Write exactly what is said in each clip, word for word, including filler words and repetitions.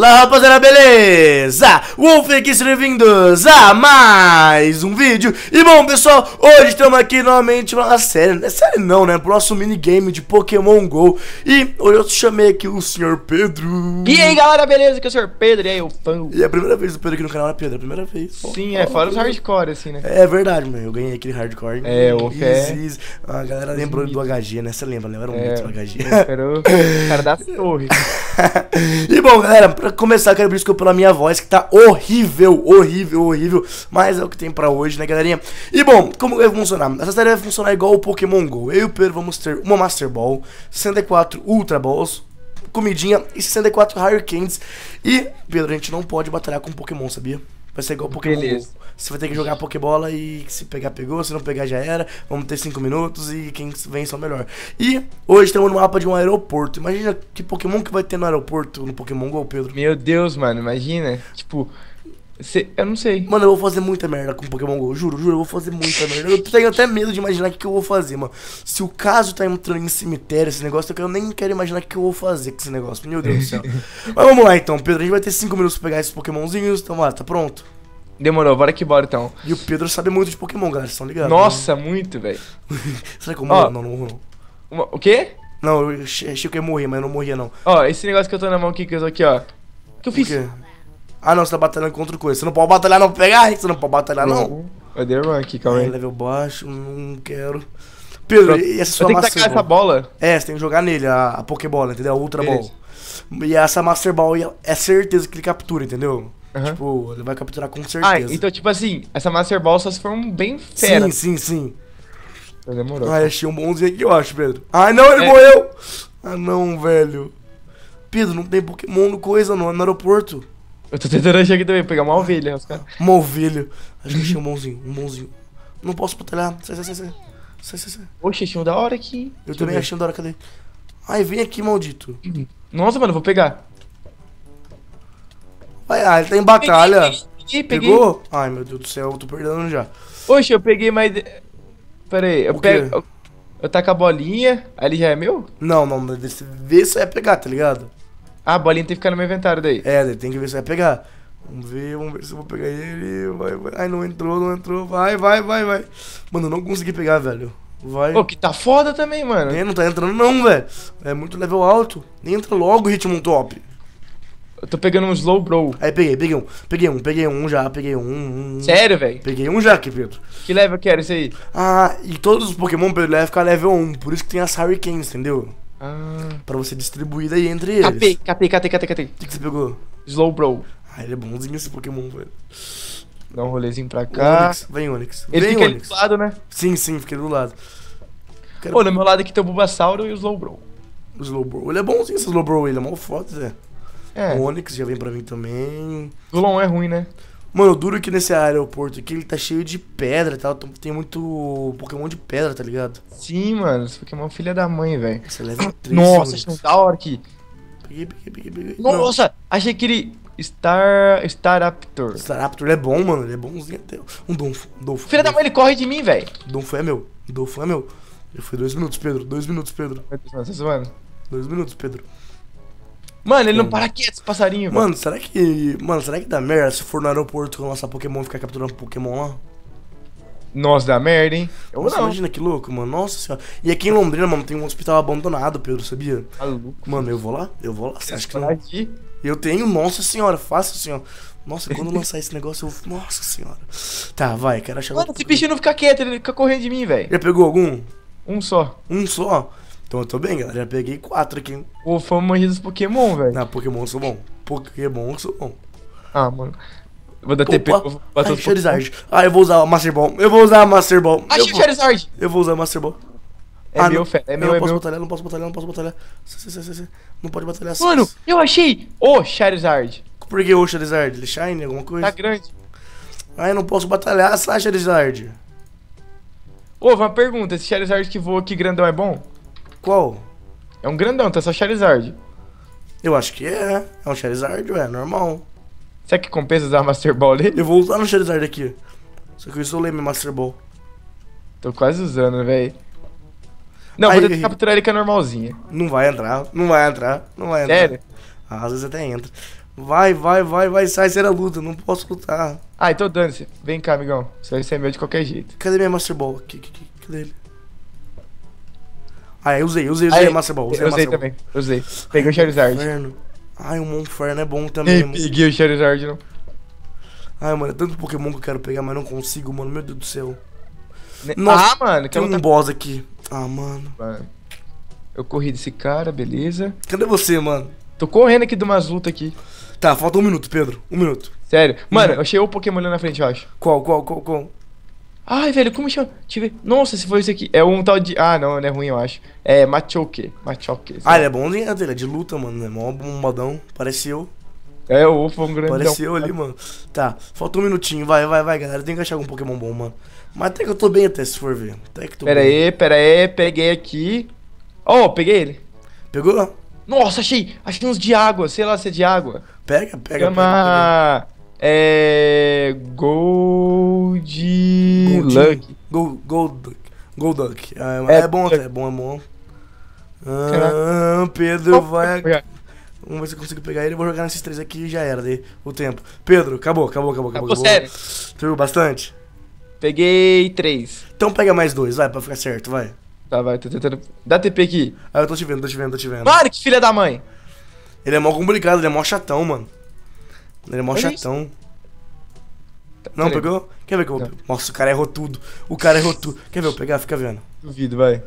Fala rapaziada, beleza? Wolf aqui, sejam bem-vindos a mais um vídeo. E bom pessoal, hoje estamos aqui novamente numa série, não é série não, né? Pro nosso minigame de Pokémon GO. E hoje eu chamei aqui o senhor Pedro. E aí galera, beleza? Que é o senhor Pedro, e aí o fã. E é a primeira vez do Pedro aqui no canal, né Pedro? É a primeira vez. Sim, é, fora os hardcore assim, né? É verdade, mano, eu ganhei aquele hardcore. É, o que é... Easy. A galera lembrou do H G, né? Você lembra, né? Era um É, mito do H G. Era o cara das torres. E bom, galera, pra começar, quero pedir desculpa pela minha voz, que tá horrível, horrível, horrível. Mas é o que tem pra hoje, né, galerinha? E bom, como vai funcionar? Essa série vai funcionar igual o Pokémon GO. Eu e o Pedro vamos ter uma Master Ball, sessenta e quatro Ultra Balls, comidinha e sessenta e quatro Higher Candies. E, Pedro, a gente não pode batalhar com Pokémon, sabia? Vai ser igual o Pokémon Beleza. GO. Você vai ter que jogar a Pokébola e se pegar, pegou. Se não pegar, já era. Vamos ter cinco minutos e quem vence é o melhor. E hoje estamos no mapa de um aeroporto. Imagina que Pokémon que vai ter no aeroporto, no Pokémon GO, Pedro. Meu Deus, mano, imagina. Tipo, cê, eu não sei. Mano, eu vou fazer muita merda com Pokémon GO. Juro, juro, eu vou fazer muita merda. Eu tenho até medo de imaginar o que, que eu vou fazer, mano. Se o caso tá entrando em cemitério, esse negócio, eu nem quero imaginar o que, que eu vou fazer com esse negócio. Meu Deus do céu. Mas vamos lá então, Pedro. A gente vai ter cinco minutos pra pegar esses Pokémonzinhos. Então, lá, tá pronto? Demorou, bora que bora então. E o Pedro sabe muito de Pokémon, galera, vocês estão ligados? Nossa, né? Muito, velho. Será que eu morro? Ó, Não, não morro não. Uma- o quê? Não, eu achei achei que eu ia morrer, mas eu não morria não. Ó, esse negócio que eu tô na mão aqui, que eu tô aqui, ó. O que eu O fiz? quê? Ah não, você tá batalhando contra coisa. Você não pode batalhar não, pegar, você não pode batalhar não. Eu dei uma aqui, calma É, aí. level baixo, não quero. Pedro, Pronto. e essa Eu sua tenho que Master tacar essa Ball? bola. É, você tem que jogar nele, a, a Pokébola, entendeu? A Ultra Beleza. Ball. E essa Master Ball é certeza que ele captura, entendeu? Aham. Tipo, ele vai capturar com Ah, certeza. então tipo assim, essa Master Ball só se for um bem fera. Sim, sim, sim. Então demorou. Ah, achei um bonzinho aqui, eu acho, Pedro. Ai, não, ele É. morreu! Ah, não, velho. Pedro, não tem Pokémon no coisa, no, no aeroporto. Eu tô tentando achar aqui também, pegar uma ovelha, os caras. Uma ovelha. Acho que achei um bonzinho, um bonzinho. Não posso batalhar. Sai, sai, sai, sai. Sai, sai, sai. Oxe, achei um da hora aqui. Eu Deixa também ver. achei um da hora, cadê? Ai, vem aqui, maldito. Nossa, mano, vou pegar. Vai, ah, ele tá em batalha. Peguei, peguei. Pegou? Ai, meu Deus do céu, eu tô perdendo já. Oxe, eu peguei mais... Pera aí, eu O quê? pego... Eu, eu taco a bolinha, aí ele já é meu? Não, não, mas vê se- vê se vai pegar, tá ligado? Ah, a bolinha tem que ficar no meu inventário daí. É, daí tem que ver se vai pegar. Vamos ver, vamos ver se eu vou pegar ele. Vai, vai. Ai, não entrou, não entrou. Vai, vai, vai, vai. Mano, eu não consegui pegar, velho. Vai. Pô, que tá foda também, mano. É, não tá entrando não, velho. É muito level alto. Entra logo, Ritmo Top. Eu tô pegando um slow bro. Aí peguei, peguei um. Peguei um, peguei um já, peguei um. um, um. Sério, velho? Peguei um já aqui, Pedro. Que level que era isso aí? Ah, e todos os Pokémon, Pedro, ele vai ficar level um. Por isso que tem as Hurricanes, entendeu? Ah... Pra você distribuir daí entre eles. Catei, catei, catei, catei, catei. O que, que você pegou? Slow bro. Ah, ele é bonzinho esse Pokémon, velho. Dá um rolezinho pra cá. Onix, vem Onix. Ele Vem fica ali Onix. do lado, né? Sim, sim, fiquei do lado. Quero Pô, no meu lado aqui tem o Bulbasauro e o Slow bro. o Slowbro. Ele é bonzinho esse Slowbro, ele é mó foda, Zé. É, O Onix já vem pra mim também. o Zulon é ruim, né? Mano, o duro que nesse aeroporto aqui ele tá cheio de pedra e tal. Tem muito Pokémon de pedra, tá ligado? Sim, mano. Esse Pokémon é filha da mãe, velho. Você leva três. Nossa, achei um da hora aqui. Peguei, peguei, peguei, peguei. Nossa, achei aquele Star... Staraptor. Não. Staraptor ele é bom, mano. Ele é bonzinho até. Um Donfo. Um Donfo. Filha da mãe, ele corre de mim, velho. Donfo é meu. Donfo é meu. Já foi dois minutos, Pedro. Dois minutos, Pedro. Meu Deus, mano, tá zoando. Dois minutos, Pedro. Mano, ele não Hum. para quieto, esse passarinho. Mano, será que. Mano, será que dá merda se for no aeroporto lançar Pokémon e ficar capturando Pokémon lá? Nossa, dá merda, hein? Eu Nossa, não. imagina que louco, mano. Nossa senhora. E aqui em Londrina, mano, tem um hospital abandonado, Pedro, sabia? Maluco. Mano, eu vou lá? Eu vou lá. Você acha que não? Coragem de ir. Eu tenho, nossa senhora, fácil assim, ó. Nossa, quando lançar esse negócio, eu. Nossa senhora. Tá, vai, quero achar. Mano, esse bichinho não fica quieto, ele fica correndo de mim, velho. Já pegou algum? Um só. Um só? Então eu tô bem, galera. Já peguei quatro aqui. O fã manja dos Pokémon, velho. Na Pokémon eu sou bom. Pokémon eu sou bom. Ah, mano. Vou dar T P. Opa. Vou botar Ai, os Charizard. Ah, eu vou usar a Master Ball. Eu vou usar a Master Ball. Pokémon. Eu Achei o vou, Charizard. eu vou usar a Master Ball. É Ah, meu, não. fé. É Eu meu, não é posso meu. batalhar, não posso batalhar, não posso batalhar. Sai, sai, sai, sai, sai. Não pode batalhar assim. Mano, eu achei o Charizard. Por que o Charizard? Ele é shine, alguma coisa? Tá grande. Ai, eu não posso batalhar, sai, Charizard. Ô, uma pergunta. Esse Charizard que voa aqui grandão é bom? Qual? É um grandão, tá só Charizard. Eu acho que é. É um Charizard, ué, normal. Será que compensa usar a Master Ball dele? Eu vou usar no Charizard aqui. Só que eu isolei minha Master Ball. Tô quase usando, velho. Não, Aí, vou tentar capturar ele com a normalzinha. Não vai entrar, não vai entrar, não vai entrar. Sério? Ah, às vezes até entra. Vai, vai, vai, vai, sai, sai da luta, não posso lutar. Ai, tô dando você. Vem cá, amigão. Você vai ser meu de qualquer jeito. Cadê minha Master Ball? Aqui, aqui, aqui. Cadê ele? Ah, eu usei, usei, usei Aí, a Master Ball. Usei eu a usei Master também, usei. Peguei o Charizard. Inferno. Ai, o Monferno é bom também, mano. Peguei o Charizard, não. Ai, mano, é tanto Pokémon que eu quero pegar, mas não consigo, mano. Meu Deus do céu. Ne- Nossa, ah, mano. tem Que um boss aqui. Ah, mano. Mano. Eu corri desse cara, beleza. Cadê você, mano? Tô correndo aqui de umas lutas aqui. Tá, falta um minuto, Pedro. Um minuto. Sério. Mano, eu achei o Pokémon ali na frente, eu acho. Qual, qual, qual, qual? Ai, velho, como chama? Deixa eu ver. Nossa, se foi isso aqui. É um tal de... Ah, não, não é ruim, eu acho. É Machoke. Machoke. sei Ah, lá. ele é bonzinho, ele é de luta, mano. É mó bombadão. Parece eu. É, o Ufa, um grandão. Parece eu ali, mano. Tá, falta um minutinho. Vai, vai, vai, galera. Tem que achar algum Pokémon bom, mano. Mas até que eu tô bem até, se for ver. Até que tô Pera bem. aí, pera aí. Peguei aqui. Oh, peguei ele. Pegou? Nossa, achei. Achei uns de água. Sei lá se é de água. Pega, pega, pega. pega. Chama... É... Gold... Luck. Gold, Gold, Golduck. Ah, É, é, bom até, é bom, é bom. Ah, Pedro vai... Vamos ver se eu consigo pegar ele. Eu vou jogar nesses três aqui e já era. Daí o tempo. Pedro, acabou, acabou, acabou, acabou. Acabou, sério. Tu viu bastante? Peguei três. Então pega mais dois, vai, pra ficar certo, vai. Tá, vai, tô tentando... Dá T P aqui. Ah, eu tô te vendo, tô te vendo, tô te vendo. Mano, que filha da mãe. Ele é mó complicado, ele é mó chatão, mano. Ele é mó Olha chatão. Não, peraí. pegou? Quer ver que eu vou... Não. Nossa, o cara errou tudo. O cara errou tudo. Quer ver eu pegar? Fica vendo. Duvido, vai.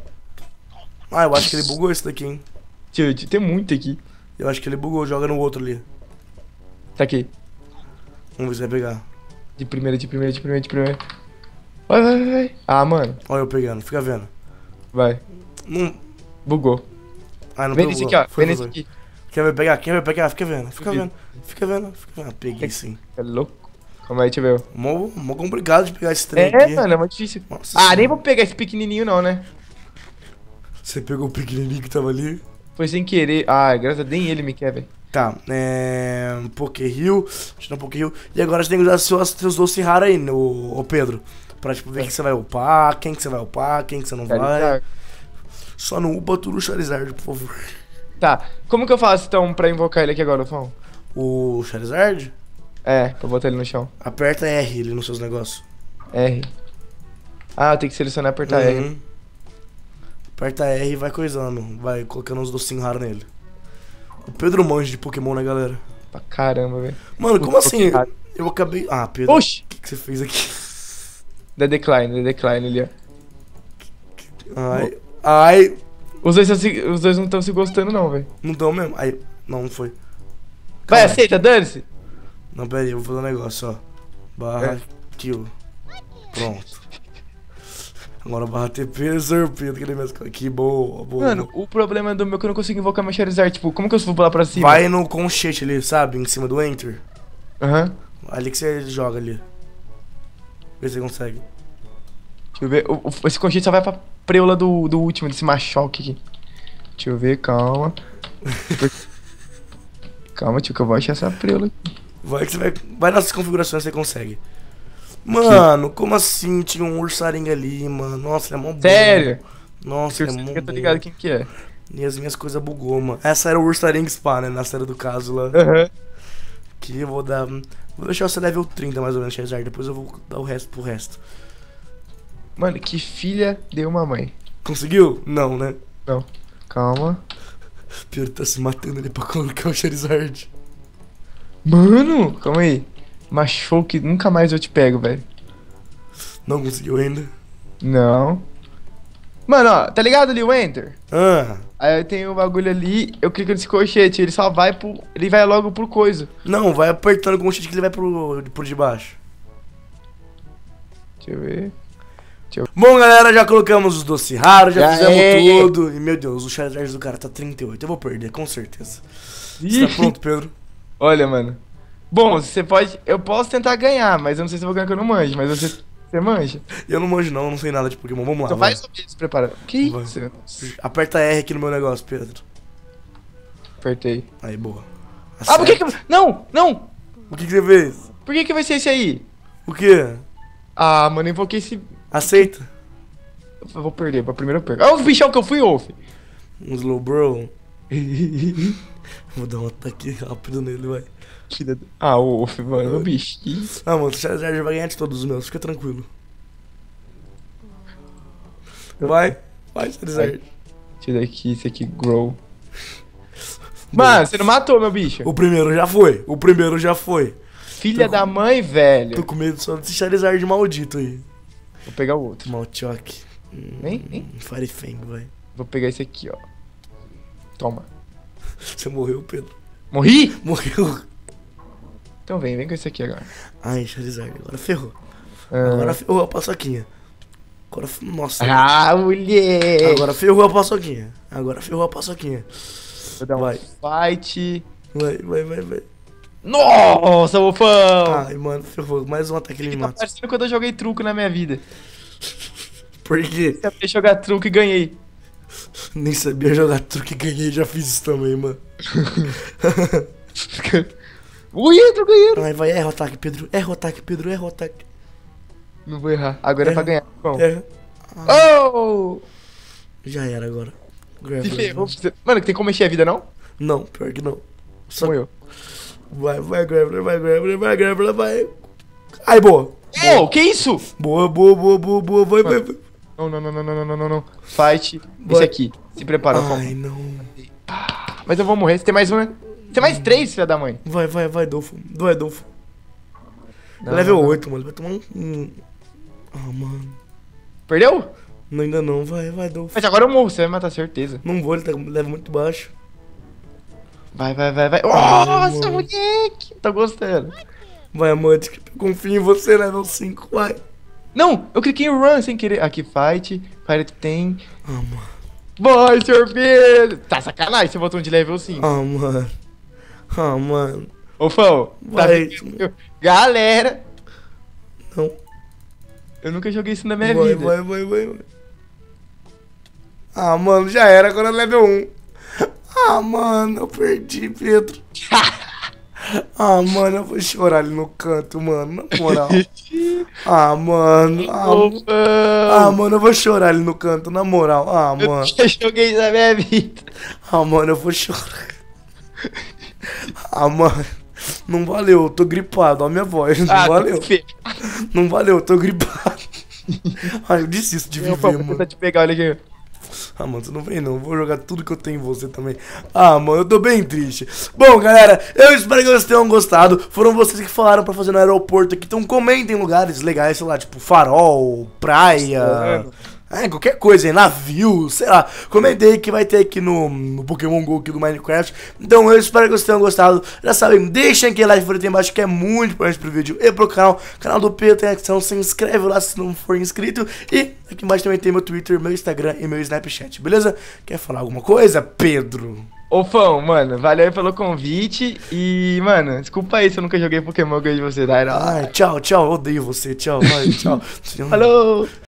Ah, eu acho que ele bugou esse daqui, hein. Tio, tio, tem muito aqui. Eu acho que ele bugou, joga no outro ali. Tá aqui. Vamos ver se vai pegar. De primeira, de primeira, de primeira, de primeira. Vai, vai, vai, vai. Ah, mano. Olha eu pegando, fica vendo. Vai. Não... Bugou. Ah, não Vem pegou. nesse aqui, ó. Foi, Vem foi, nesse foi. aqui. Quer ver pegar? Quer ver pegar? Fica vendo, fica Duvido. vendo. Fica vendo, fica vendo. Ah, peguei sim. É louco. Calma aí, deixa eu ver. Mó, mó complicado de pegar esse trem É, aqui. mano, é muito difícil. Nossa Ah, senhora. nem vou pegar esse pequenininho não, né? Você pegou o pequenininho que tava ali. Foi sem querer. Ah, graças a Deus, nem ele me quer, velho. Tá, é... Pokéhill, deixa eu dar um Pokéhill. E agora você tem que usar seus, seus doces raros aí, no, ô Pedro. Pra, tipo, ver quem que você vai upar, quem que você vai upar, quem que você não vai. Charizard. Só não upa tudo o Charizard, por favor. Tá, como que eu faço então pra invocar ele aqui agora, Fão? O Charizard, É, pra botar ele no chão. aperta R ali nos seus negócios. R. Ah, tem que selecionar e apertar R. Uhum. Aperta R e vai coisando. Vai colocando uns docinhos raros nele. O Pedro manja de Pokémon, né, galera? Pra caramba, velho. Mano, como assim? Pokémon. Eu acabei... Ah, Pedro, Oxi! o que, que você fez aqui? Da Decline, da Decline ali, ó. Ai, ai, Os dois, tão se- os dois não estão se gostando, não, velho. não dão mesmo. Ai, não, não foi. Vai, Calma aí. aceita, dane-se. Não, pera aí, eu vou fazer um negócio, ó. Barra É. kill. Pronto. Agora barra T P, Zorpedo, cadê minhas coisas? Que boa, boa. Mano, o problema do meu é que eu não consigo invocar meu Charizard. Tipo, como que eu vou pular pra cima? Vai no conchete ali, sabe? Em cima do Enter. Aham. Ali que você joga ali. Vê se você consegue. Deixa eu ver. O- o- esse conchete só vai pra preula do, do último, desse machoque aqui. Deixa eu ver, calma. Calma, tio, que eu vou achar essa preula aqui. Vai que você vai. Vai nas configurações você consegue. Mano, como assim? Tinha um ursarinho ali, mano. Nossa, ele é mó bom. Sério? Nossa, ele é mó Eu tô bom. ligado quem que é. E as minhas coisas bugou, mano. Essa era o ursarinho Spa, né? Na série do caso lá. Aham. Que eu vou dar. Vou deixar você level trinta mais ou menos, Charizard. Depois eu vou dar o resto pro resto. Mano, que filha de uma mãe. Conseguiu? Não, né? Não. Calma. Pior tá se matando ali pra colocar o Charizard. Mano, calma aí. Machou que nunca mais eu te pego, velho. Não conseguiu ainda. Não. Mano, ó, tá ligado ali o Enter? Ah, Aí eu tenho o bagulho ali, eu clico nesse colchete, ele só vai pro. Ele vai logo pro coisa. não, vai apertando com o cheat que ele vai pro, por debaixo. Deixa eu ver. Bom, galera, já colocamos os doces raros, já, Já fizemos é. tudo. E meu Deus, o Charizard do cara tá trinta e oito. Eu vou perder, com certeza. Você tá Ih. pronto, Pedro? Olha, mano. Bom, você pode. Eu posso tentar ganhar, mas eu não sei se eu vou ganhar que eu não manjo, mas você. Você manja? Eu não manjo não, não sei nada de Pokémon. Vamos lá. Então vai. faz o vídeo, se prepara. Que Vai. isso? Aperta R aqui no meu negócio, Pedro. Apertei. Aí, boa. Ah, por que que. Não! Não! O que, que você fez? Por que que vai ser esse aí? O quê? Ah, mano, eu invoquei esse. Aceita? Eu vou perder, pra primeiro eu perco. Ah, o bichão que eu fui, Wolf! Um slow bro. Vou dar um ataque rápido nele, vai. Filha da- Ah, o Wolf, mano, o bicho. Ah, mano, o Charizard vai ganhar de todos os meus, fica tranquilo. Vai, vai, Charizard. Tira aqui, esse aqui, Grow. Mano, você não matou, meu bicho. O primeiro já foi, o primeiro já foi. Filha Tô da mãe, velho. Tô com medo só desse Charizard maldito aí. Vou pegar o outro. Malchoque. Vem, vem. Firefang, vai. Vou pegar esse aqui, ó. Toma. Você morreu, Pedro. Morri? Morreu. Então vem, vem com esse aqui agora. Ai, Charizard, agora ferrou. Ah. Agora ferrou a paçoquinha. Agora, f- nossa. Ah, mulher. Agora ferrou a paçoquinha. Agora ferrou a paçoquinha. Vou dar um Vai. fight. Vai, vai, vai, vai. Nossa, Wolfão. Ai, mano, ferrou. Mais um ataque ele me Tá mata. parecendo quando eu joguei truco na minha vida. Por quê? Eu ia jogar truco e ganhei. Nem sabia jogar truque e ganhei, já fiz isso também, mano. Ui, entra, ganhei. Ai, vai, erra o ataque, Pedro. Erra o ataque, Pedro, erra o ataque. Não vou errar. Agora é, É. pra ganhar. Bom. Erra. Oh! Já era agora. Se Graveler. ferrou. Mano, tem como mexer a vida, não? Não, pior que não. Só... Morreu. Vai, vai, Graveler, vai, Graveler, vai, Graveler, vai. Ai, boa. Oh, que isso? Boa, boa, boa, boa, boa, vai, vai, vai. Não, não, não, não, não, não, não, não. Fight. Vai. Esse aqui. Se prepara, Wolfão. Ai, não. Mas eu vou morrer. Você tem mais um, né? Você tem mais três, filha da mãe. Vai, vai, vai, Dolfo. Vai, Dolfo. Não, Level não, não. oito, mano. Vai tomar um... um... Ah, mano. Perdeu? Não, ainda não. Vai, vai, Dolfo. Mas agora eu morro. Você vai matar, certeza. Não vou, ele tá com level muito baixo. Vai, vai, vai, vai. Ai, Nossa, mano. moleque. Tô gostando. Vai, amante, que eu confio em você, level cinco, vai. Não, eu cliquei em run sem querer. Aqui, fight. Pirate tem. Ah, mano. Vai, senhor Pedro. Tá sacanagem esse botão de level cinco. Ah, mano. Ah, mano. Ô, Fão. Tá Vai. vendo? Galera. Não. Eu nunca joguei isso na minha Vai, vida. vai, vai, vai, vai. Ah, mano, já era, agora é level um. Ah, mano, eu perdi, Pedro. Ah, mano, eu vou chorar ali no canto, mano, na moral. Ah, mano. Ah, Ô, m- Fão. ah, mano, eu vou chorar ali no canto, na moral. Ah, Eu mano. nunca joguei isso na minha vida. Ah, mano, eu vou chorar. Ah, mano. Não valeu, eu tô gripado, ó a minha voz. Não Ah, valeu. feio. Não valeu, eu tô gripado. Ai, eu desisto de Ô, Fão, viver, vou mano. tentar te pegar, olha aqui. Ah, mano, tu não vem não, eu vou jogar tudo que eu tenho em você também. Ah, mano, eu tô bem triste. Bom, galera, eu espero que vocês tenham gostado. Foram vocês que falaram pra fazer no aeroporto aqui, então comentem lugares legais, sei lá, tipo farol, praia, é, qualquer coisa aí, navio, sei lá. Comentei aí que vai ter aqui no, no Pokémon GO aqui do Minecraft. Então eu espero que vocês tenham gostado. Já sabem, deixem aquele like por aí embaixo que é muito importante pro vídeo e pro canal. Canal do Pedro tem a questão, se inscreve lá se não for inscrito. E aqui embaixo também tem meu Twitter, meu Instagram e meu Snapchat, beleza? Quer falar alguma coisa, Pedro? Ô, Fão, mano, valeu aí pelo convite. E, mano, desculpa aí se eu nunca joguei Pokémon ganhei de você, tá? Ai, tchau, tchau, odeio você, tchau, vai, tchau. Falou!